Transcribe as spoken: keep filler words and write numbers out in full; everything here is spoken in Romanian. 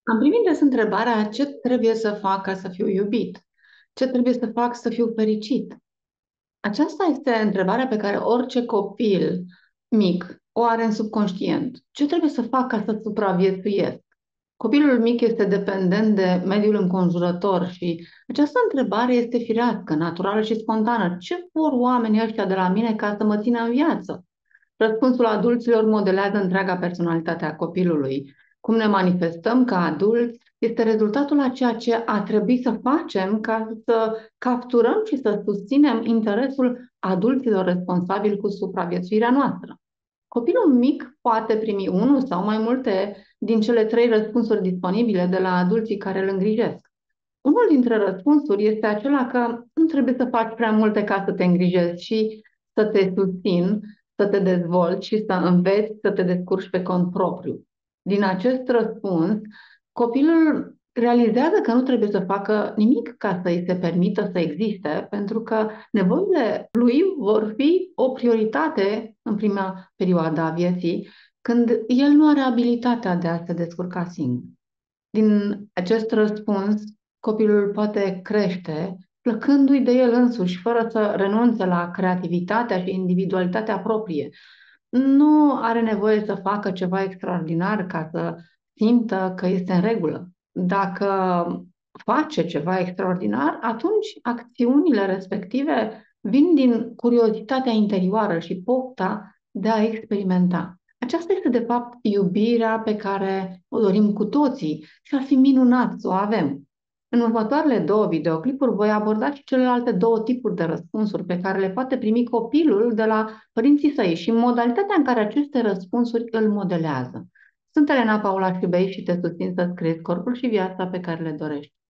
Am primit des întrebarea ce trebuie să fac ca să fiu iubit, ce trebuie să fac să fiu fericit. Aceasta este întrebarea pe care orice copil mic o are în subconștient. Ce trebuie să fac ca să supraviețuiesc? Copilul mic este dependent de mediul înconjurător și această întrebare este firească, naturală și spontană. Ce vor oamenii ăștia de la mine ca să mă țină în viață? Răspunsul adulților modelează întreaga personalitate a copilului. Cum ne manifestăm ca adulți este rezultatul a ceea ce a trebuit să facem ca să capturăm și să susținem interesul adulților responsabili cu supraviețuirea noastră. Copilul mic poate primi unul sau mai multe din cele trei răspunsuri disponibile de la adulții care îl îngrijesc. Unul dintre răspunsuri este acela că nu trebuie să faci prea multe ca să te îngrijezi și să te susțin, să te dezvolți și să înveți să te descurci pe cont propriu. Din acest răspuns, copilul realizează că nu trebuie să facă nimic ca să îi se permită să existe, pentru că nevoile lui vor fi o prioritate în prima perioadă a vieții, când el nu are abilitatea de a se descurca singur. Din acest răspuns, copilul poate crește plăcându-i de el însuși, fără să renunțe la creativitatea și individualitatea proprie. Nu are nevoie să facă ceva extraordinar ca să simtă că este în regulă. Dacă face ceva extraordinar, atunci acțiunile respective vin din curiozitatea interioară și pofta de a experimenta. Aceasta este, de fapt, iubirea pe care o dorim cu toții și ar fi minunat să o avem. În următoarele două videoclipuri voi aborda și celelalte două tipuri de răspunsuri pe care le poate primi copilul de la părinții săi și modalitatea în care aceste răspunsuri îl modelează. Sunt Elena Paula Șubei și te susțin să scrieți corpul și viața pe care le dorești.